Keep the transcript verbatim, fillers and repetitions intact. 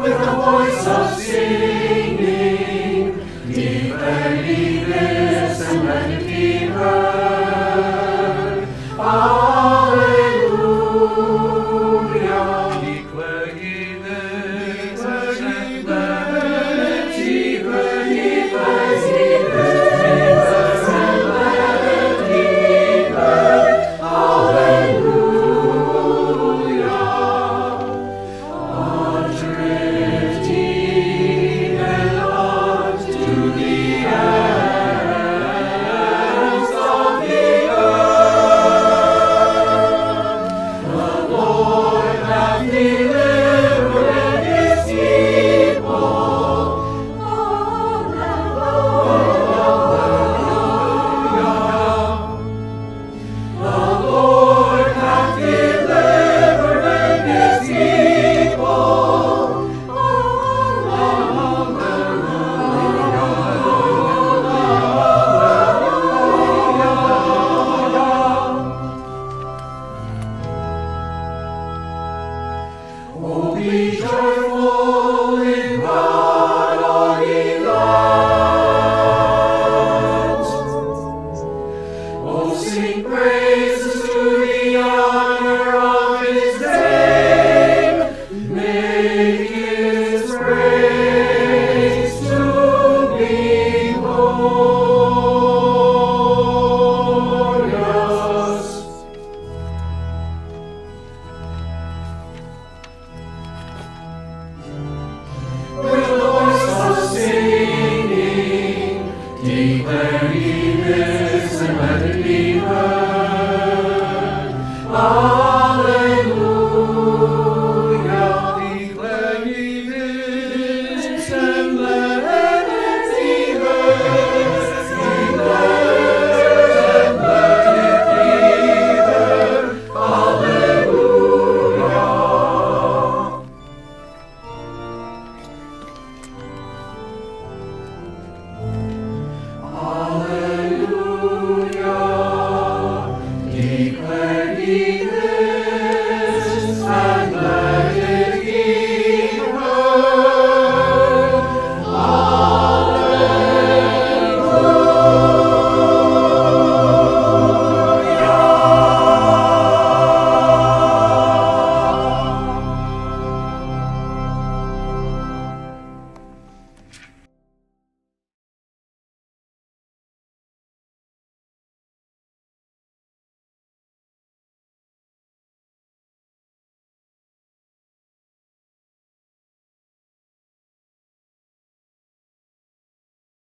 with a voice of singing, declare this and let it be heard. Alleluia. Declare ye this, Declare ye and let it be Declare ye heard. this, and let it be heard. Alleluia. Drifting and unto the ends of the earth, the Lord hath delivered his people. Alleluia. The Lord hath delivered his people. Oh, be joyful.